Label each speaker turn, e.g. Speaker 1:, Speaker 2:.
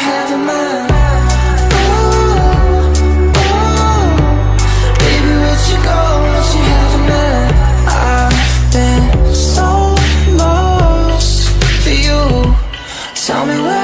Speaker 1: have in mind? Ooh, ooh, baby, where'd you go? What you have in mind? I've been so lost for you. Tell me where